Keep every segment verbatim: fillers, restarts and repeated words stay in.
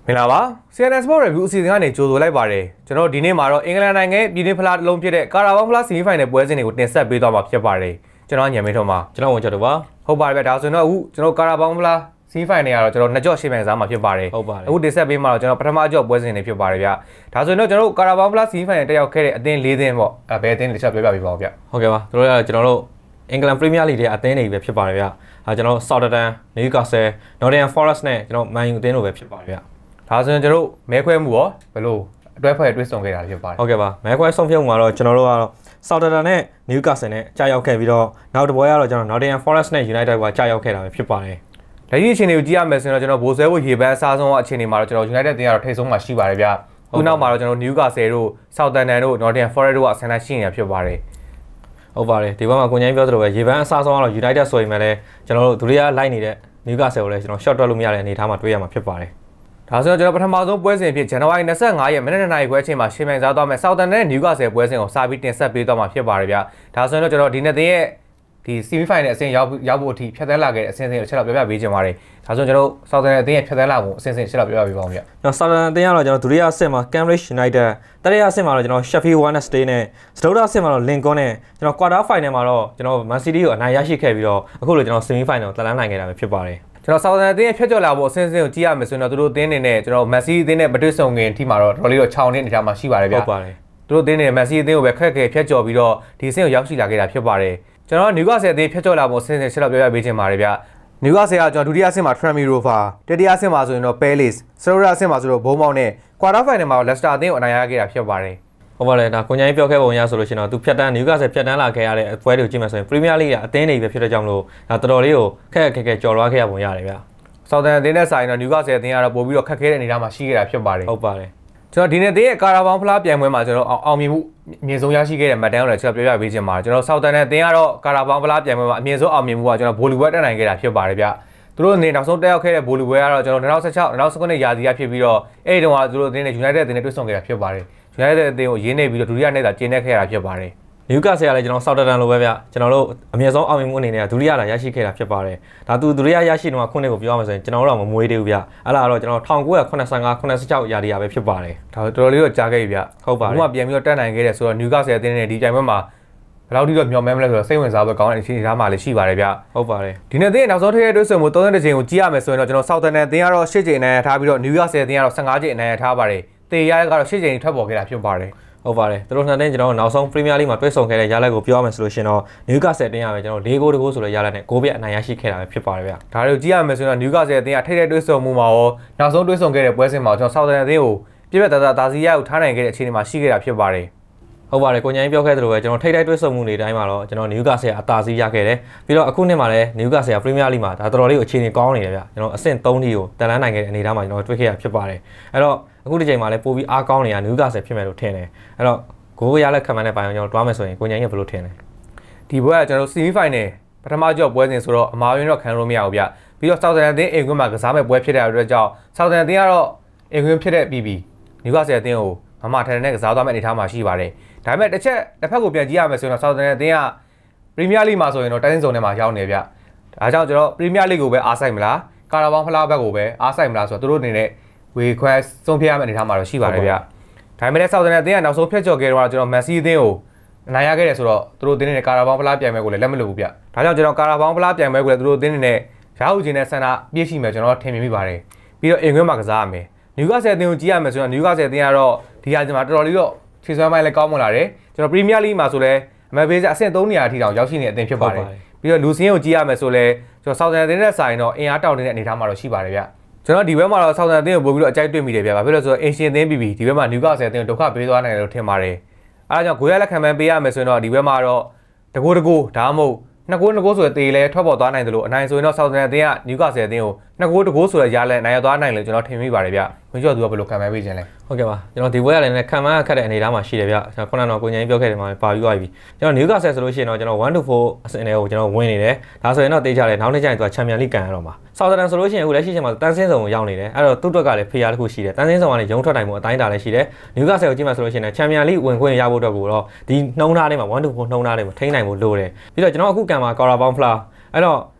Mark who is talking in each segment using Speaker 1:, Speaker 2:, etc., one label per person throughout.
Speaker 1: မင်္ဂလာပါ C N S Sport Review အစီအစဉ်ကနေကြိုဆိုလိုက်ပါတယ်ကျွန်တော်ဒီနေ့မှာတော့အင်္ဂလန်နိုင်ငံပြည်တွင်းဖလားတစ်လုံးဖြစ်တဲ့ကာရာဘောင်းဖလားဆီမီဖိုင်နယ်ပွဲစဉ်တွေကိုတင်ဆက်ပေးသွားမှာဖြစ်ပါတယ်ကျွန်တော်ညံမင်းထုံးပါ
Speaker 2: ကျွန်တော်ဝင်ချက်တော့ပါ
Speaker 1: ဟုတ်ပါတယ်ဗျဒါဆိုရင်တော့အခုကျွန်တော်ကာရာဘောင်းဖလားဆီမီဖိုင်နယ်ကတော့ကျွန်တော်နှစ်ကြော့ရှေ့ပြန်စားမှာဖြစ်ပါတယ်
Speaker 2: ဟုတ်ပါတယ်
Speaker 1: အခုတင်ဆက်ပေးမှာတော့ကျွန်တော်ပထမကြော့ပွဲစဉ်တွေဖြစ်ပါတယ်ဗျဒါဆိုရင်တော့ကျွန်တော်ကာရာဘောင်းဖလားဆီမီဖိုင်နယ်တက်ရောက်ခဲ့တဲ့အသင်း၄သင်းပေါ့အဲဘယ်အသင်းတွေချက်ပြောပြပေးပါဦးဗျ
Speaker 2: ဟုတ်ကဲ့ပါတို့ကကျွန်တော်တို့အင်္ဂလန်ပရီးမီးယားလိဂ်ရဲ့အသင်းတွေပဲဖြစ်ပါတယ်ဗျအဲကျွန်တော်ဆော့ဒတန်နယူကာဆယ်နော်တင်ဟမ်ဖော်ရက်စ်နဲ့ကျွန်တော်မန်ယူအသင်းတို့ပဲဖြစ်ပါတယ်ဗျ
Speaker 1: ဒါဆိုရင်ကျွန်တော်မဲခွဲမှုရောဘယ်လိုအတွဲဖွဲ့တွဲဆောင်ခဲ့တာဖြစ်ပါတယ်
Speaker 2: ဟုတ်ကဲ့ပါမဲခွဲဆုံးဖြတ်မှုကတော့ကျွန်တော်တို့ကတော့ဆော့ဒတန်နဲ့နယူကာဆယ်နဲ့ကြာရောက်ခဲ့ပြီးတော့နောက်တစ်ပွဲကတော့ကျွန်တော်နော်တင်ဟမ်ဖော်ရက်စ်နဲ့ယူနိုက်တက်ကကြာရောက်ခဲ့တာပဲဖြစ်ပါတယ်
Speaker 1: လက်ရှိအခြေအနေကိုကြည့်ရမယ်ဆိုရင်တော့ကျွန်တော်ဘိုးဆွဲဖို့ရေပန်းအစားဆုံးအခြေအနေမှာတော့ကျွန်တော် United တင်ကတော့ထိတ်ဆုံးမှာရှိပါတယ်ဗျခုနောက်မှာတော့ကျွန်တော် Newcastle တို့ Southampton တို့ Nottingham Forest တို့ကအဆင့်လိုက်ရှိနေတာဖြစ်ပါတယ်
Speaker 2: ဟုတ်ပါတယ်ဒီဘက်မှာကိုញ្ញိုင်းပြောသလိုပဲရေပန်းအစားဆုံးကတော့ United ဆိုရင်လည်းကျွန်တော်တို့ဒုတိယလိုက်နေတဲ့ Newcastle ကိုလည်းကျွန်တော် short တွက်လို့မရတဲ့အနေအထားမှာတွေ့ရမှာဖြစ်ပါတယ်
Speaker 1: ဒါဆိုတော့ကျွန်တော်ပထမဆုံးပွဲစဉ်ဖြစ်ဇန်နဝါရီ၂၅ရက်မိနစ်၂နာရီခွဲအချိန်မှာရှင်းပြစားသွားမယ် Southampton နဲ့ Newcastle ပွဲစဉ်ကိုစာပြီးတင်ဆက်ပေးသွားမှာဖြစ်ပါတယ်ဗျဒါဆိုရင်တော့ကျွန်တော်ဒီနေ့တင်ရဲ့ဒီ semi final အဆင့်ရောက်ရောက်ဖို့အထိဖြတ်သန်းလာခဲ့တဲ့အဆင့်အဆင့်ကိုချက်တော့ပြောပြပေးချင်ပါတယ်ဒါဆိုကျွန်တော် Southampton အသင်းရဲ့ဖြတ်သန်းလာမှုအဆင့်အဆင့်ချက်တော့ပြောပြပေးပါဦးဗျ
Speaker 2: ကျွန်တော် Southampton အသင်းကတော့ကျွန်တော်ဒုတိယအဆင့်မှာ Cambridge United တတိယအဆင့်မှာတော့ကျွန်တော် Sheffield Wednesday နဲ့စတုတ္ထအဆင့်မှာတော့ Lincoln နဲ့ကျွန်တော် quarter final မှာတော့ကျွန်တော် Man City ကိုအနိုင်ရရှိခဲ့ပြီးတော့အခုလိုကျွန်တော် semi final ကိုတက်လှမ်းနိုင်ခဲ့တာပဲဖြစ်ပါတယ်
Speaker 1: ကျွန်တော် Southampton အသင်းရဲ့ဖြတ်ကျော်လာဖို့အဆင့်အဆင့်ကိုကြည့်ရမယ်ဆိုရင်တော့သူတို့အသင်းနေနဲ့ကျွန်တော် Man City အသင်းနဲ့မတွေ့ဆုံခင်အထိမှာတော့တော်တော်လေးတော့ခြောင်နေတဲ့အနေအထားမှာရှိပါတယ်ဗျ
Speaker 2: ဟုတ်ပါတယ်
Speaker 1: သူတို့အသင်းနေ Man City အသင်းကိုပဲခက်ခဲဖြတ်ကျော်ပြီးတော့ဒီအဆင့်ကိုရောက်ရှိလာခဲ့တာဖြစ်ပါတယ်ကျွန်တော် Newcastle အသင်းဖြတ်ကျော်လာဖို့အဆင့်အဆင့်ချက်တော့ပြောပြပေးချင်ပါတယ်ဗျ Newcastle ကကျွန်တော်ဒုတိယအဆင့်မှာ Tranmere Rovers တတိယအဆင့်မှာဆိုရင်တော့ Palace စတုတ္ထအဆင့်မှာဆိုတော့ Bournemouth နဲ့ quarter final မှာတော့ Leicester အသင်းကိုအနိုင်ရခဲ့တာဖြစ်ပါတယ်
Speaker 2: ဟုတ်ပါတယ်ဒါကိုញ្ញိုင်းပြောခဲ့ပုံရဆိုလို့ရှိရင်တော့သူဖြတ်တန်း Newcastle ဖြတ်တန်းလာခဲ့ရတဲ့အပွဲတွေကိုကြည့်မှဆိုရင် Premier League ကအသင်းတွေပဲဖြစ်တဲ့ကြောင့်မလို့ဒါတော်တော်လေးကိုခက်ခက်ခဲခဲကြော်လွှားခဲ့ရပုံရတယ်ဗျ
Speaker 1: Southampton အသင်းနဲ့ဆိုင်တော့ Newcastle အသင်းကတော့ပို့ပြီးတော့ခက်ခဲတဲ့အနေအထားမှာရှိခဲ့တာဖြစ်ပါတယ်
Speaker 2: ဟုတ်ပါတယ်
Speaker 1: ကျွန်တော်ဒီနေ့အသင်းရဲ့ကာရာဘောင်းဖလားပြိုင်ပွဲမှာကျွန်တော်အောင်မြင်မှုအမြင့်ဆုံးရရှိခဲ့တဲ့မှတ်တမ်းကိုလည်းကျွန်တော်ပြောပြပေးချင်ပါတယ်ကျွန်တော် Southampton အသင်းကတော့ကာရာဘောင်းဖလားပြိုင်ပွဲမှာအမြင့်ဆုံးအောင်မြင်မှုကကျွန်တော်ဗိုလ်လူပွဲတက်နိုင်ခဲ့တာဖြစ်ပါတယ်ဗျသူတို့အနေနောက်ဆုံးတက်ရောက်ခဲ့တဲ့ဗိုလ်လူပွဲကတော့ကျွန်တော်၂၀၁၆ ၂၀၁၉ရာသီကဖြစ်ပြီးတော့အဲ့ဒီတုန်းကသူတို့အသင်းနဲ့ United အသင်းနဲ့တွေ့ဆုံခဲ့တာဖြစ်ပါတယ် United အသင်းကိုရင်းနေပြီးတော့ဒုတိယနေ့သာကျင်းနေခဲ့တာဖြစ်ပါတယ်
Speaker 2: Newcastle ကလည်းကျွန်တော် Southampton လိုပဲဗျကျွန်တော်တို့အမြင့်ဆုံးအောင်မြင်မှုအနေနဲ့ဒုတိယလာရရှိခဲ့တာဖြစ်ပါတယ်ဒါသူဒုတိယရရှိတော့ခုနှစ်ကိုပြောရမှာဆိုရင်ကျွန်တော်တို့တော့မမွေးသေးဘူးဗျအဲ့ဒါတော့ကျွန်တော်၁၉၇၅ ၇၆ရာသီရာပဲဖြစ်ပါတယ်
Speaker 1: ဒါတော်တော်လေးတော့ကြားခဲ့ပြီဗျ
Speaker 2: ဟုတ်ပါတယ်
Speaker 1: အခုမှပြန်ပြီးတော့တက်နိုင်ခဲ့တယ်ဆိုတော့ Newcastle အသင်းနဲ့ဒီပြိုင်ပွဲမှာဘယ်လောက်ထိတော့မျှော်မှန်းမလဲဆိုတော့စိတ်ဝင်စားဖို့ကောင်းတဲ့အခြေအနေသားမှလည်းရှိပါတယ်ဗျ
Speaker 2: ဟုတ်ပါတယ်
Speaker 1: ဒီနေ့အသင်းနောက်ဆုံးထိတဲ့တွေ့ဆုံမှု၃၁ချိန်ကိုကြည့်ရမယ်ဆိုရင်တော့ကျွန်တော် Southampton အသင်းကတော့၈ချိန်နဲ့ထားပြီးတော့ Newcastle အသင်းကတော့၁၅ချိန်နဲ့ထားပါတယ်တေရရကတော့၈ချိန်ထွက်ပေါ်ခဲ့တာဖြစ်ပါတယ်
Speaker 2: ဟုတ်ပါတယ်သူတို့နှစ်တင်းကျွန်တော်နောက်ဆုံး Premier League မှာတွေ့ဆုံခဲ့တဲ့ရလဒ်ကိုပြောရမယ်ဆိုလို့ရှင်တော့ Newcastle အသင်းကပဲကျွန်တော်၄ဂိုးတဂိုးဆိုတဲ့ရလဒ်နဲ့ဂိုးပြတ်အနိုင်ရရှိခဲ့တာပဲဖြစ်ပါတယ်ဗျ
Speaker 1: ဒါတွေကိုကြည့်ရမယ်ဆိုရင်တော့ Newcastle အသင်းကထိတဲ့တွေ့ဆုံမှုမှာရောနောက်ဆုံးတွေ့ဆုံခဲ့တဲ့ပွဲစဉ်မှာကျွန်တော် Southampton အသင်းကိုပြည့်ပြတ်သားသားဒါစီရကိုထားနိုင်ခဲ့တဲ့အခြေအနေမှာရှိခဲ့တာဖြစ်ပါတယ်
Speaker 2: ဟုတ်ပါတယ်ကိုញ្ញိုင်းပြောခဲ့သလိုပဲကျွန်တော်ထိတ်တိုက်တွေ့ဆုံမှုတွေတိုင်းမှာတော့ကျွန်တော် Newcastle အသာစီးရခဲ့တယ်ပြီးတော့အခုနှစ်မှာလည်း Newcastle Premier League မှာဒါတော်တော်လေးကိုအခြေအနေကောင်းနေတယ်ဗျကျွန်တော်အဆင့်၃ထိကိုတက်လန်းနိုင်ခဲ့တဲ့အနေအထားမှာကျွန်တော်တွေ့ခဲ့ရဖြစ်ပါတယ်အဲ့တော့အခုဒီချိန်မှာလည်းပိုပြီးအားကောင်းနေတာ Newcastle ဖြစ်မယ်လို့ထင်တယ်အဲ့တော့ဂိုးရလက်ခံမှန်းတဲ့ပိုင်းကျွန်တော်တွားမယ်ဆိုရင်ကိုញ្ញိုင်းရဘယ်လိုထင်လဲ
Speaker 1: ဒီပွဲကကျွန်တော် semi final ပထမကြော့ပွဲစဉ်ဆိုတော့အမားရင်းတော့ခံလို့မရဘူးဗျပြီးတော့ Southampton အသင်းအိမ်ကွင်းမှာကစားမဲ့ပွဲဖြစ်တဲ့အတွက်ကြောင့် Southampton အသင်းကတော့အိမ်ကွင်းဖြစ်တဲ့ပြီးပြီး Newcastle အသင်းကိုမမထန်တဲ့ကစားသွားမဲ့အနေအထားမှာရှိပါတယ်ဒါပေမဲ့တစ်ချက်တစ်ဖက်ကိုပြန်ကြည့်ရမယ်ဆိုရင်တော့ Southampton အသင်းက Premier League မှာဆိုရင်တော့တိုင်းစုံထဲမှာရောက်နေဗျဒါကြောင့်ကျွန်တော် Premier League ကိုပဲအားဆိုင်မလားကာရာဘောင်းဖလားဘက်ကိုပဲအားဆိုင်မလားဆိုတော့သူတို့အနေနဲ့ဝေခွဲဆုံးဖြတ်ရမယ့်အနေအထားမှာတော့ရှိပါတယ်ဗျဒါပေမဲ့ Southampton အသင်းကနောက်ဆုံးဖြတ်ကျော်ခဲ့တော့ကျွန်တော် Man City အသင်းကိုအနိုင်ရခဲ့တယ်ဆိုတော့သူတို့အသင်းနဲ့ကာရာဘောင်းဖလားပြိုင်ပွဲကိုလည်းလက်မလွတ်ဘူးဗျဒါကြောင့်ကျွန်တော်ကာရာဘောင်းဖလားပြိုင်ပွဲကိုလည်းသူတို့အသင်းနဲ့ရဟုချင်းနဲ့ဆန္ဒပြည့်ရှိမယ်ကျွန်တော်ထင်မြင်မိပါတယ်ပြီးတော့အင်ကွင်းမှာကစားရမယ် Newcastle အသင်းကိုကြည့်ရမယ်ဆိုတော့ Newcastle အသင်းကတော့ဒီဟာဒီမှာတော်တော်လေးတော့ခြေစွမ်းပိုင်းလည်းကောင်းမွန်လာတယ်ကျွန်တော် Premier League မှာဆိုလဲအမှန်ပေးစအဆင့်၃နေရာအထိတောင်ရောက်ရှိနေတဲ့အသင်းဖြစ်ပါတယ်ပြီးတော့လူစင်းကိုကြည့်ရမယ်ဆိုလဲကျွန်တော် Southampton အသင်းနဲ့ဆိုင်တော့အင်အားတောင့်နေတဲ့အနေအထားမှာတော့ရှိပါတယ်ဗျကျွန်တော်ဒီဘက်မှာတော့ Southampton အသင်းကိုပို့ပြီးတော့အကြိုက်တွေ့မိတယ်ဗျဘာဖြစ်လို့လဲဆိုတော့ Asian အသင်းပြီးပြီးဒီဘက်မှာ Newcastle အသင်းကိုဒုက္ခပေးသွားနိုင်တယ်လို့ထင်ပါတယ်အဲဒါကြောင့်ဂိုးရလက်ခံမှန်းပေးရမယ်ဆိုရင်တော့ဒီဘက်မှာတော့တကိုးတကိုးဒါမှမဟုတ်နှစ်ကိုးနှစ်ကိုးဆိုတဲ့တေးလဲထွက်ပေါ်သွားနိုင်တယ်လို့အနိုင်ဆိုရင်တော့ Southampton အသင်းက Newcastle အသင်းကိုနှစ်ကိုးတကိုးဆိုတဲ့ရလဲနိုင်ရသွားနိုင်လို့ကျွန်တော်ထင်မိပါတယ်ဗျဝင်ကျော်သူကဘယ်လိုခံမှန်းပေးခြင်းလဲ
Speaker 2: ဟုတ်ကဲ့ပါကျွန်တော်ဒီဘွဲကလည်းခံမှန်းခက်တဲ့အနေအထားမှာရှိတယ်ဗျကျွန်တော်ခုနကတော့ကိုញ្ញိုင်းပြောခဲ့တယ်မှာပါပြီးသွားပြီကျွန်တော် Newcastle ဆိုလို့ရှိရင်တော့ကျွန်တော်one to four အဆင့်တွေကိုကျွန်တော်ဝင်နေတယ်ဒါဆိုရင်တော့တေးကြတယ်နောက်နေ့ကျရင်သူက Champion League ကန်ရတော့မှာ Southampton ဆိုလို့ရှိရင်အခုလက်ရှိချိန်မှာတန်းစင်းစုံကိုရောက်နေတယ်အဲ့တော့သူ့အတွက်ကလည်းဖေးရတစ်ခုရှိတယ်တန်းစင်းစုံကလည်းရုံထွက်နိုင်မှုအတိုင်းအတာလည်းရှိတယ် Newcastle ကိုကြည့်မှဆိုလို့ရှိရင် Champion League ဝင်ခွင့်ရဖို့အတွက်ကိုတော့ဒီနှုံးသားတွေမှာone to four နှုံးသားတွေမှာထိန်းနိုင်ဖို့လိုတယ်ပြီးတော့ကျွန်တော်အခုကန်မှာ Carabao Fla အဲ့တော့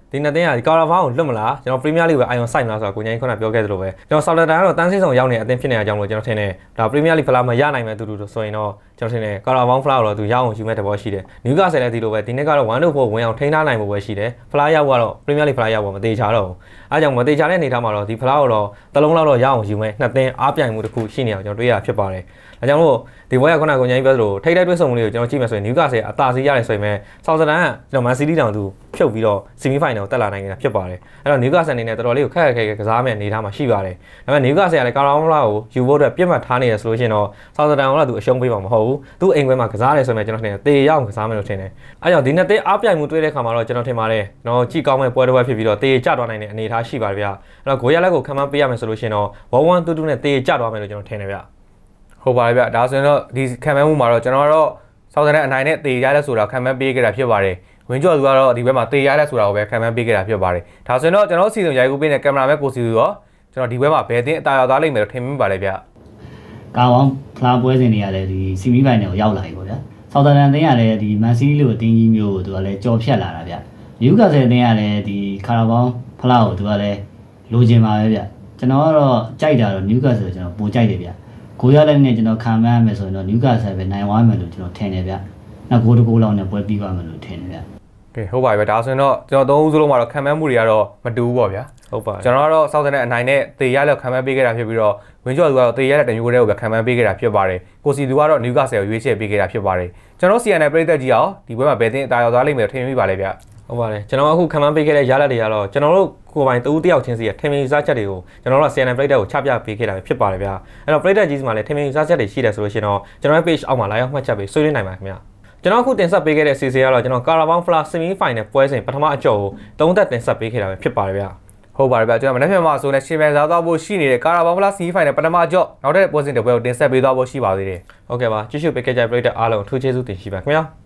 Speaker 2: ဒီနှစ်တင်းကဒီကာရာဗောင်းကိုလွတ်မလားကျွန်တော်ပရီးမီးယားလိကိုပဲအာရုံစိုက်မလားဆိုတာကိုညင်းခုနပြောခဲ့သလိုပဲကျွန်တော်ဆော်လတန်ကတော့တန်းစင်းဆောင်ရောက်နေတဲ့အသင်းဖြစ်နေတဲ့အကြောင်းလို့ကျွန်တော်ထင်တယ်ဒါပရီးမီးယားလိဖလားမရနိုင်မဲ့တူတူဆိုရင်တော့ကျွန်တော်ထင်တယ်ကာရာဗောင်းဖလားတော့သူရအောင်ယူမဲ့တဘောရှိတယ်နယူကာဆယ်လည်းဒီလိုပဲဒီနေ့ကတော့one to fourဝင်အောင်ထိန်းထားနိုင်ဖို့ပဲရှိတယ်ဖလားရောက်ကတော့ပရီးမီးယားလိဖလားရောက်ဖို့မသေးချာတော့ဘူးအားကြောင့်မသေးချာတဲ့အနေထားမှာတော့ဒီဖလားကိုတော့တလုံးလောက်တော့ရအောင်ယူမဲ့နှစ်သင်းအားပြိုင်မှုတစ်ခုရှိနေအောင်ကျွန်တော်တွေ့ရဖြစ်ပါတယ်ဒါကြောင့်မို့ဒီဘွဲကခုနကကိုညင်းပြောသလိုထိတိုက်တွဲဆုံမှုလေးကိုကျွန်တော်ကြည့်မယ်ဆိုရင်နယူကာဆယ်အသာစီးရတယ်ဆိုရင်ဆောက်ဇလန်ကကျွန်တော်မန်စီးတီးတောင်သူဖြုတ်ပြီးတော့ဆီမီဖိုင်နယ်ကိုတက်လာနိုင်နေတာဖြစ်ပါတယ်အဲ့တော့နယူကာဆယ်အနေနဲ့တော်တော်လေးကိုခက်ခက်ခဲခဲကစားမဲ့အနေထားမှာရှိပါတယ်ဒါပေမဲ့နယူကာဆယ်ကလည်းကာရာဗောင်းဖလားကိုယူဖို့အတွက်ပြတ်မှတ်ထားနေရဆိုလို့ရှိရင်တော့ဆောက်ဇလန်ကလည်းသူအရှုံးပေးမှာမဟုတ်ဘူးသူ့အိမ်ခွဲမှာကစားတယ်ဆိုရင်ကျွန်တော်ထင်တယ်တေရအောင်ကစားမယ်လို့ထင်တယ်အဲ့ကြောင့်ဒီနှစ်သေးအားပြိုင်မှုတွေ့တဲ့ခါမှာတော့ကျွန်တော်ထင်ပါတယ်ကျွန်တော်ကြည့်ကောင်းမဲ့ပွဲတစ်ပွဲဖြစ်ပြီးတော့တေကျသွားနိုင်တဲ့အနေအထားရှိပါတယ်ဗျအဲ့တော့ဂိုးရလက်ကိုခံမှန်းပေးရမယ်ဆိုလို့ရှိရင်တော့one one two twoနဲ့တေကျသွားမယ်လို့ကျွန်တော်ထင်တယ်ဗျ
Speaker 1: ဟုတ်ပါတယ်ဗျဒါဆိုရင်တော့ဒီခံမှန်းမှုမှာတော့ကျွန်တော်ကတော့ဆောက်တန်အနိုင်နဲ့တေရလက်ဆိုတာခံမှန်းပေးခဲ့တာဖြစ်ပါတယ်ဝင်းကျော်သူကတော့ဒီဘက်မှာတေရလက်ဆိုတာကိုပဲခံမှန်းပေးခဲ့တာဖြစ်ပါတယ်ဒါဆိုရင်တော့ကျွန်တော်စီစဉ်ရိုက်ကူးပေးတဲ့ကင်မရာမဲကိုစီသူရောကျွန်တော်ဒီဘက်မှာဘယ်တင်းအတားရောက်သားလိမ့်မယ်လို့ထင်မိပါလေဗျ
Speaker 3: ကာဝေါင်းဖလားပွဲစဉ်တွေကလည်းဒီဆီမီဖိုင်နယ်ကိုရောက်လာပြီပေါ့ဗျာဆောက်တန်အသင်းကလည်းဒီမန်စီးလိုအသင်းကြီးမျိုးကိုသူကလည်းကြော်ဖြတ်လာတာဗျနယူကာဆယ်အသင်းကလည်းဒီကာရာဗောင်းဖလားကိုသူကလည်းလိုချင်ပါပဲဗျကျွန်တော်ကတော့ကြိုက်တာတော့နယူကာဆယ်ကျွန်တော်ပိုကြိုက်တယ်ဗျဂိုးရလက်နဲ့ကျွန်တော်ခံမှန်းရမယ်ဆိုရင်တော့နယူကာဆယ်ပဲနိုင်သွားမယ်လို့ကျွန်တော်ထင်တယ်ဗျနောက်ဂိုးတစ်ဂိုးလောက်နဲ့ပွဲပြီးသွားမယ်လို့ထင်တယ်ဗျ
Speaker 1: ကဲဟုတ်ပါပြီဒါဆိုရင်တော့ကျွန်တော်သုံးဦးစလုံးမှာတော့ခံမှန်းမှုတွေကတော့မတူဘူးပေါ့ဗျာ
Speaker 2: ဟုတ်ပါ
Speaker 1: ကျွန်တော်ကတော့ဆောက်တဲ့တဲ့အနိုင်နဲ့တေရလက်ခံမှန်းပေးခဲ့တာဖြစ်ပြီးတော့ဝင်းကျော်သူကတော့တေရလက်တမျိုးကိုတည်းကိုပဲခံမှန်းပေးခဲ့တာဖြစ်ပါတယ်ကိုစီသူကတော့နယူကာဆယ်ကိုရွေးချယ်ပေးခဲ့တာဖြစ်ပါတယ်ကျွန်တော် စီ အန် အယ် ပရိသတ်ကြီးအောင်ဒီပွဲမှာဘယ်တင်းအတားရောက်သွားလိမ့်မယ်ထင်မိပါလေဗျ
Speaker 2: ဟုတ်ပါတယ်ကျွန်တော်အခုခံမှန်းပေးခဲ့တဲ့ရလဒ်တွေကတော့ကျွန်တော်တို့ကိုယ်ပိုင်တူးတယောက်ချင်းစီရဲ့ထင်မြင်စားချက်တွေကိုကျွန်တော်တို့ စီ အန် အယ် ပရိသတ်ကိုချပြပေးခဲ့တာဖြစ်ပါတယ်ဗျအဲ့တော့ပရိသတ်ကြီးစီမှာလည်းထင်မြင်စားချက်တွေရှိတယ်ဆိုလို့ရှိရင်တော့ကျွန်တော်ရဲ့ page အောက်မှာလာရောက်မှတ်ချက်ပေးဆွေးနွေးနိုင်ပါခင်ဗျကျွန်တော်အခုတင်ဆက်ပေးခဲ့တဲ့ စီ စီ ကတော့ကျွန်တော်ကာရာဗောင်းဖလား semi final ပွဲစဉ်ပထမအကြော်ကိုသုံးသက်တင်ဆက်ပေးခဲ့တာပဲဖြစ်ပါတယ်ဗျ
Speaker 1: ဟုတ်ပါတယ်ဗျကျွန်တော်မနေ့ကမှဆိုနေရှင်ပန်စားသွားဖို့ရှိနေတဲ့ကာရာဗောင်းဖလား semi final ပထမအကြော်နောက်တဲ့ပွဲစဉ်တစ်ပွဲကိုတင်ဆက်ပေးသွားဖို့ရှိပါသေးတယ်
Speaker 2: ဟုတ်ကဲ့ပါကြည့်ရှုပေးခဲ့ကြတဲ့ပရိသတ်အားလုံးအထူးကျေးဇူးတင်ရှိပါခင်ဗျာ